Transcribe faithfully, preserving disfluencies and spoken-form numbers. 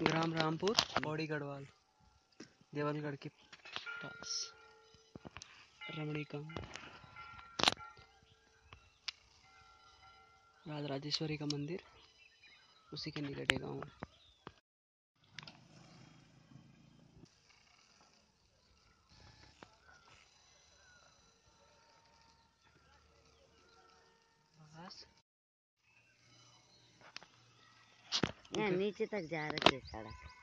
ग्राम रामपुर पौड़ी गढ़वाल, देवलगढ़ के पास रमणी का राज राजेश्वरी का मंदिर, उसी के निकट है गाँव। नीचे तक जा रही है सड़क।